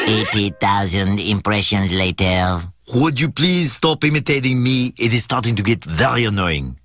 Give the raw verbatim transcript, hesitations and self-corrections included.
eighty thousand impressions later. Would you please stop imitating me? It is starting to get very annoying.